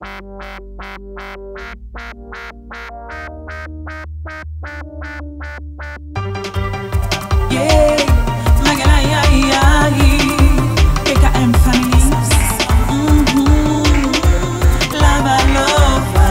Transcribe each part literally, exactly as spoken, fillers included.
Yeah, Magalaya, P K M family. Mm-hmm. Lava, lava.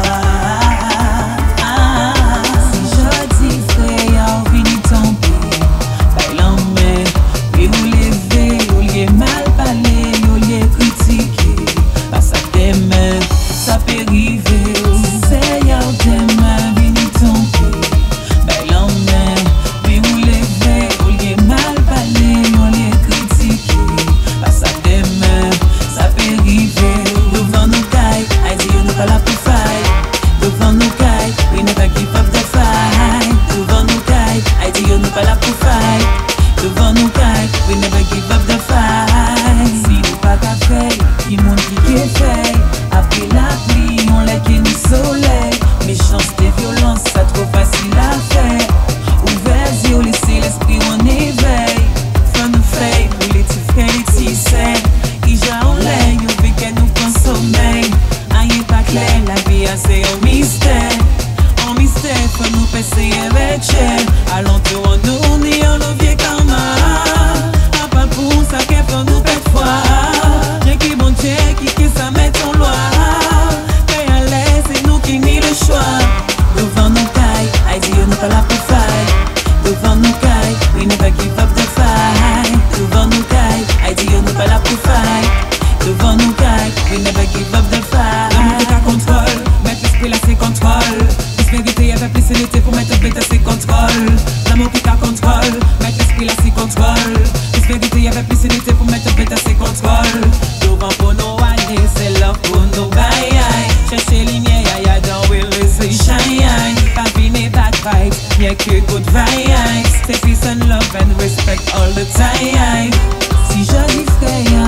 Ah, si jodi frère, vini tomber. Bailan mais, puis vous levez, vous liez mal parler, vous liez critiquer. Pas ça t'aime, ça peut arriver. C'est y'a t'aime, vini tomber. Bailan mais, puis vous levez, vous liez mal parler, vous liez critiquer. Pas ça t'aime, ça peut arriver. Devant nos cailles, I dit on n'est pas là pour fight. Devant nos cailles, we never give up the fight. Devant nos cailles, I dit on n'est pas là pour fight. Devant nos cailles, we never give up the fight. Si nous pas qu'à faire, qui monte qui est fait. Après la pluie, on l'a qui nous soleil. Méchanceté, violence, ça trop facile à faire. Ouvert yeux, laissez l'esprit en éveil. Fin nous fait, pour les petits frères, les petits sœurs. Ija en l'air, on veut qu'elle nous prenne sommeil. Rien pas clair, la vie c'est un mystère. Un mystère, faut nous passer avec elle. Alentour en nous, on est en levier comme un. Pas pour ça qu'elle faut nous pète foi. Rien qui bon Dieu, qui qui ça met en loi. Mais à l'aise, c'est nous qui n'y le choix. Devant nos cailles, I dit on n'est pas là pour fight. Devant nos cailles, we never give up the fight. Devant nos cailles, I dit on n'est pas là pour fight. Devant nos cailles, we never give up the fight. L'amour qui t'a contrôle, mettre l'esprit là c'est contrôle. Plus vérité, y'avait plus unité pour mettre bête à ses contrôles. L'amour qui t'a contrôle, mettre l'esprit là c'est contrôle. Plus vérité, y'avait plus unité pour mettre bête à ses contrôles. Devant pour nos années, c'est love pour nos bails. Chercher lumière, y'a dans will c'est shine. Pas vine bad vibes, y'a que good vibes. C'est peace and love and respect all the time. Si je dis frère,